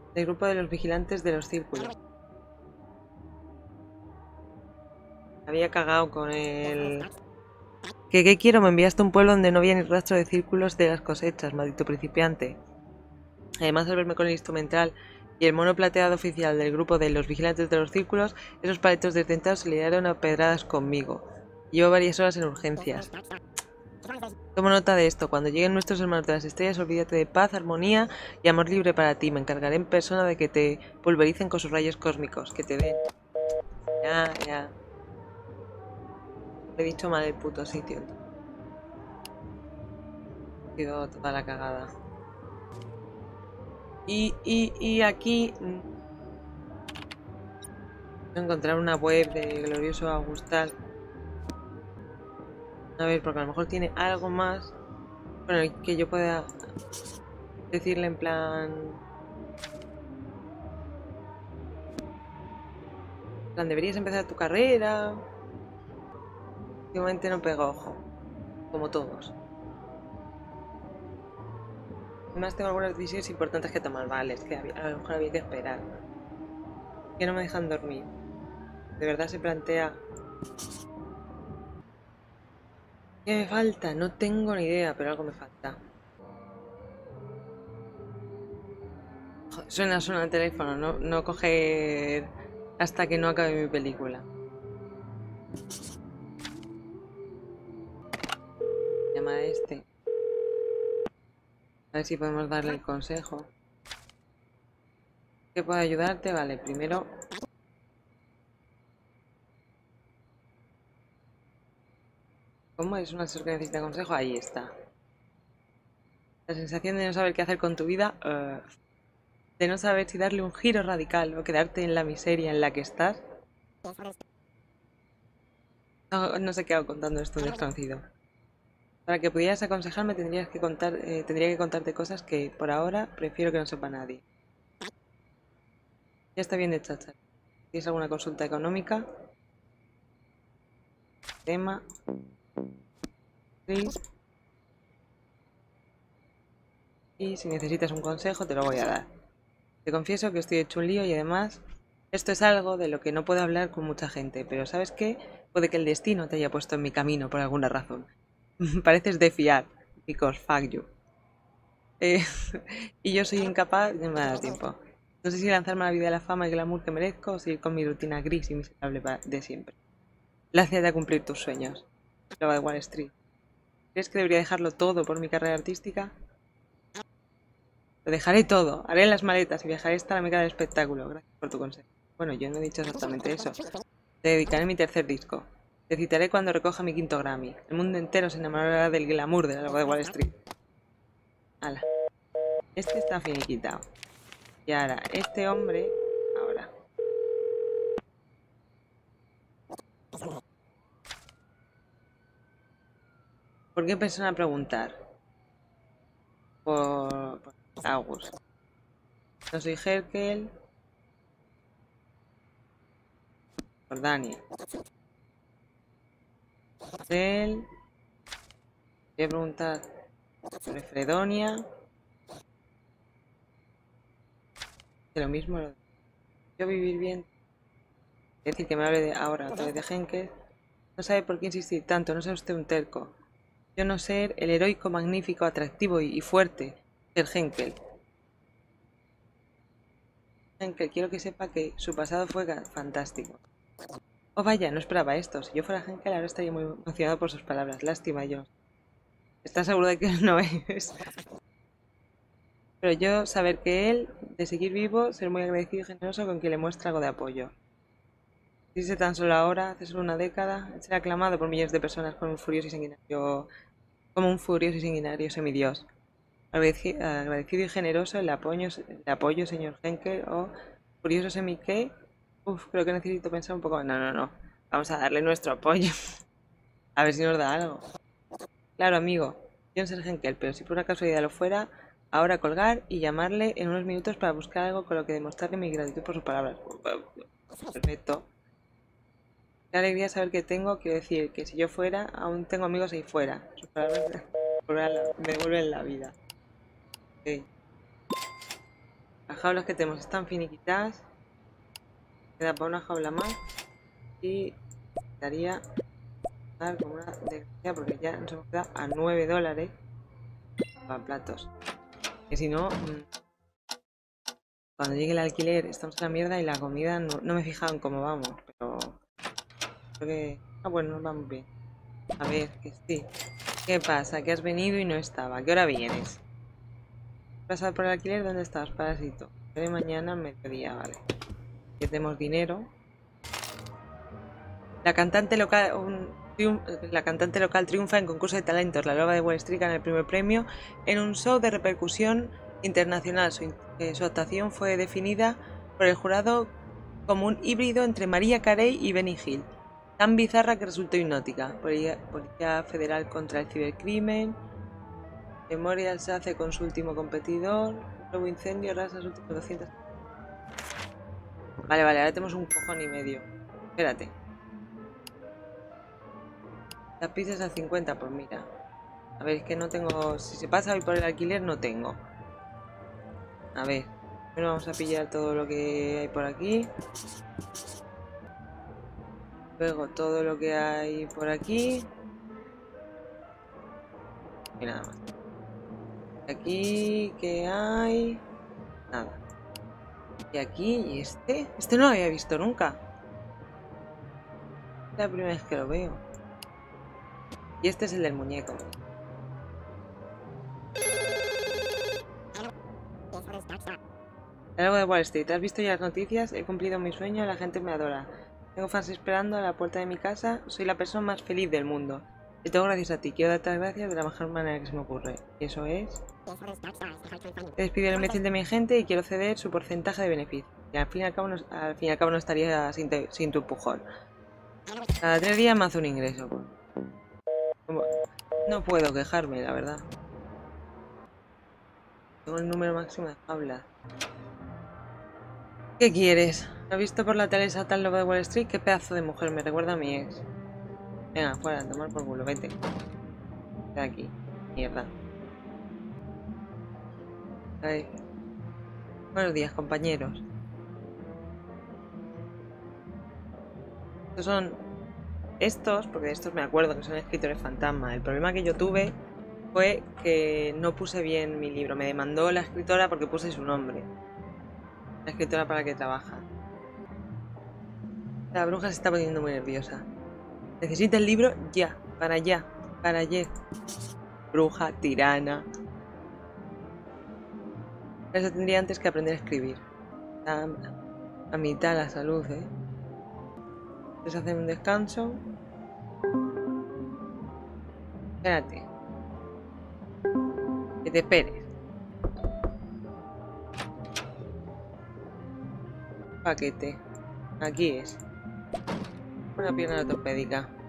Del grupo de los vigilantes de los círculos. Había cagado con el... ¿Qué quiero? Me enviaste a un pueblo donde no había ni rastro de círculos de las cosechas, maldito principiante. Además, al verme con el instrumental y el mono plateado oficial del grupo de los vigilantes de los círculos, esos paletos desdentados se liaron a pedradas conmigo. Llevo varias horas en urgencias. Toma nota de esto. Cuando lleguen nuestros hermanos de las estrellas, olvídate de paz, armonía y amor libre para ti. Me encargaré en persona de que te pulvericen con sus rayos cósmicos. Que te den. Ya. He dicho mal el puto sitio. Ha sido toda la cagada. Y aquí... encontrar una web de Glorioso Agustal. A ver, porque a lo mejor tiene algo más. Bueno, que yo pueda decirle en plan... deberías empezar tu carrera. Últimamente no pega ojo. Como todos. Además tengo algunas decisiones importantes que tomar. Vale, es que a lo mejor había que esperar. Que no me dejan dormir. De verdad se plantea... ¿Qué me falta? No tengo ni idea, pero algo me falta. Suena el teléfono, no coger hasta que no acabe mi película. Llama a este. A ver si podemos darle el consejo. ¿Qué puede ayudarte? Vale, primero... ¿Cómo es una persona que necesita consejo? Ahí está. La sensación de no saber qué hacer con tu vida. De no saber si darle un giro radical o quedarte en la miseria en la que estás. No sé qué hago contando esto desconocido. Para que pudieras aconsejarme tendría que contarte cosas que por ahora prefiero que no sepa nadie. Ya está bien de chacha. ¿Tienes alguna consulta económica? Tema. Sí. Y si necesitas un consejo te lo voy a dar. Te confieso que estoy hecho un lío y además esto es algo de lo que no puedo hablar con mucha gente, pero ¿sabes qué? Puede que el destino te haya puesto en mi camino por alguna razón. Pareces de fiar, because fuck you. Eh, y yo soy incapaz, no me da tiempo. No sé si lanzarme a la vida de la fama y glamour que merezco o seguir con mi rutina gris y miserable de siempre. Lánzate a cumplir tus sueños. Lo de Wall Street. ¿Crees que debería dejarlo todo por mi carrera artística? Lo dejaré todo, haré las maletas y viajaré hasta la meca del espectáculo. Gracias por tu consejo. Bueno, yo no he dicho exactamente eso. Te dedicaré a mi tercer disco. Te citaré cuando recoja mi quinto Grammy. El mundo entero se enamorará del glamour de la logo de Wall Street. Hala. Este está finiquitado. Y ahora, este hombre... Ahora. ¿Por qué persona preguntar? Por August. No soy Herkel. Por Daniel. Él. Voy a preguntar sobre Fredonia. De lo mismo. Yo vivir bien. Es decir, que me hable de ahora otra vez de Henkel. No sabe por qué insistir tanto, no sea usted un terco. Yo no ser el heroico, magnífico, atractivo y fuerte del Henkel. Henkel, quiero que sepa que su pasado fue fantástico. Oh vaya, no esperaba esto. Si yo fuera Henkel ahora estaría muy emocionado por sus palabras. Lástima yo. ¿Estás seguro de que no es? Pero yo saber que él, de seguir vivo, ser muy agradecido y generoso con quien le muestra algo de apoyo. Dice tan solo ahora, hace solo una década, ser aclamado por millones de personas como un furioso y sanguinario semidios. Agradecido y generoso el apoyo, señor Henkel, o furioso semi qué. Uf, creo que necesito pensar un poco. No. Vamos a darle nuestro apoyo. A ver si nos da algo. Claro, amigo. Yo no soy Henkel, pero si por una casualidad lo fuera, ahora colgar y llamarle en unos minutos para buscar algo con lo que demostrarle mi gratitud por sus palabras. Perfecto. Qué alegría saber que tengo, quiero decir, que si yo fuera, aún tengo amigos ahí fuera. Sus palabras me devuelven la vida. Ok. Las jaulas que tenemos están finiquitadas. Queda para una jaula más. Y estaría dar como una desgracia porque ya nos hemos quedado a $9 para platos. Que si no, cuando llegue el alquiler estamos en la mierda y la comida no me he fijado en cómo vamos, pero creo que... Ah, bueno, nos vamos bien. A ver, que sí. ¿Qué pasa? Que has venido y no estaba. ¿A qué hora vienes? ¿Pasar por el alquiler? ¿Dónde estás, parásito? De mañana, mediodía, vale. Ya tenemos dinero. La cantante local triunfa en concurso de talentos. La Loba de Wall Street gana el primer premio en un show de repercusión internacional. Su actuación fue definida por el jurado como un híbrido entre Mariah Carey y Benny Hill. Tan bizarra que resultó hipnótica. Policía Federal contra el cibercrimen. Memorial se hace con su último competidor. Un nuevo incendio arrasa sus últimos 200. Vale, ahora tenemos un cojón y medio. Espérate. Las pizzas a 50, pues mira. A ver, es que no tengo... Si se pasa hoy por el alquiler, no tengo. A ver. Primero vamos a pillar todo lo que hay por aquí. Luego todo lo que hay por aquí. Y nada más. Aquí, ¿qué hay? Nada. Y aquí, ¿y este? Este no lo había visto nunca. Es la primera vez que lo veo. Y este es el del muñeco. Algo de Wall Street. ¿Has visto ya las noticias? He cumplido mi sueño, la gente me adora. Tengo fans esperando a la puerta de mi casa. Soy la persona más feliz del mundo. Y todo gracias a ti. Quiero darte las gracias de la mejor manera que se me ocurre. Y eso es... Te despido el imbécil de mi gente y quiero ceder su porcentaje de beneficio. Y al fin y al cabo no estaría sin tu empujón. Cada 3 días me hace un ingreso. No puedo quejarme, la verdad. Tengo el número máximo de jaulas. ¿Qué quieres? ¿Has visto por la tele esa tal Loba de Wall Street? Qué pedazo de mujer, me recuerda a mi ex. Venga, fuera, tomar por culo, vete. De aquí. Mierda. Ay. Buenos días, compañeros. Estos son... Estos, porque de estos me acuerdo que son escritores fantasma. El problema que yo tuve fue que no puse bien mi libro. Me demandó la escritora porque puse su nombre. La escritora para la que trabaja. La bruja se está poniendo muy nerviosa. Necesita el libro ya, para ayer. Bruja, tirana. Eso tendría antes que aprender a escribir. A mitad la salud, ¿eh? Entonces hacen un descanso. Espérate. Que te esperes. Paquete. Aquí es. Una pierna ortopédica.